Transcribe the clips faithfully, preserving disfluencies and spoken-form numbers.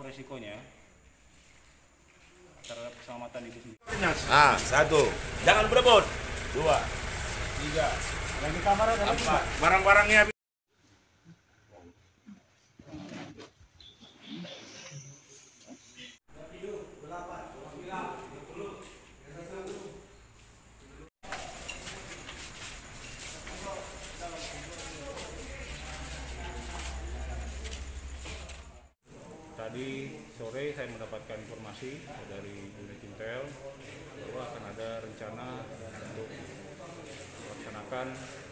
resikonya terhadap keselamatan itu sendiri. Ah, satu. Jangan berebut. Dua. Tiga. Yang di kamar ada Empat. Barang-barangnya. Tadi sore saya mendapatkan informasi dari unit Intel bahwa akan ada rencana untuk melaksanakan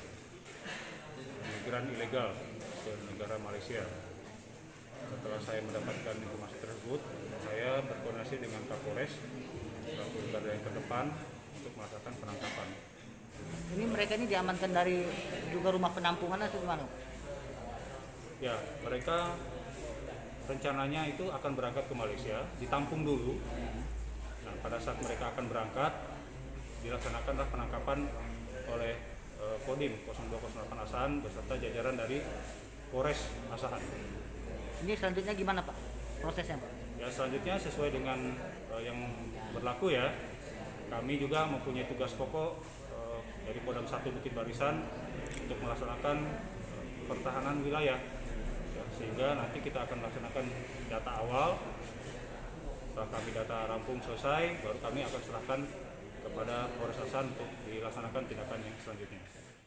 migran ilegal ke negara Malaysia. Setelah saya mendapatkan informasi tersebut, saya berkoordinasi dengan Kapolres selaku garda yang terdepan untuk melakukan penangkapan. Ini mereka ini diamankan dari juga rumah penampungan atau gimana? Ya, mereka rencananya itu akan berangkat ke Malaysia, ditampung dulu. Nah, pada saat mereka akan berangkat, dilaksanakanlah penangkapan oleh eh, Kodim nol dua nol delapan Asahan beserta jajaran dari Polres Asahan. Ini selanjutnya gimana Pak prosesnya Pak? Ya, selanjutnya sesuai dengan eh, yang berlaku ya, kami juga mempunyai tugas pokok eh, dari Kodam satu Bukit Barisan untuk melaksanakan eh, pertahanan wilayah. Sehingga nanti kita akan melaksanakan data awal. Setelah kami data rampung selesai, baru kami akan serahkan kepada Polres Asahan untuk dilaksanakan tindakan yang selanjutnya.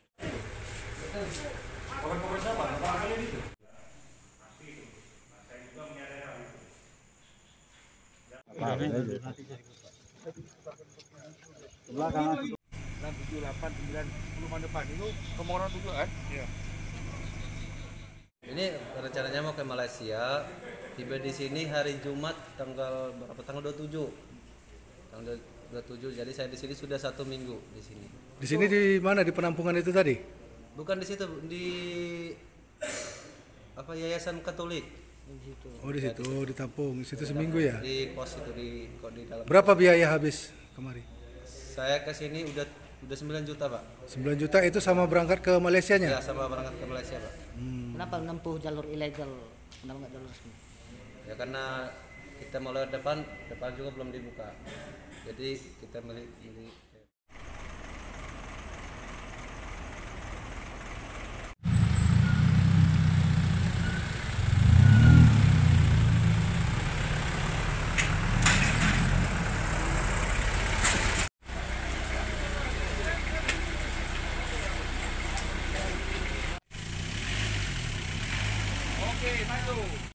enam tujuh delapan sembilan sepuluh depan itu kemoron juga kan? Iya. Ini rencananya mau ke Malaysia, tiba di sini hari Jumat tanggal berapa? Tanggal dua puluh tujuh. Tanggal dua puluh tujuh. Jadi saya di sini sudah satu minggu di sini. Di sini di mana, di penampungan itu tadi? Bukan di situ, di apa Yayasan Katolik. Oh di situ, oh, ditampung. Di situ seminggu ya? Di pos itu di di dalam. Berapa biaya habis kemari? Saya ke sini udah udah sembilan juta, Pak. sembilan juta itu sama berangkat ke Malaysianya? Ya, sama berangkat ke Malaysia, Pak. Hmm. Kenapa menempuh jalur ilegal? Kenapa nggak jalur resmi? Ya karena kita mau lewat depan, depan juga belum dibuka. Jadi kita milih, milih Oke, maju.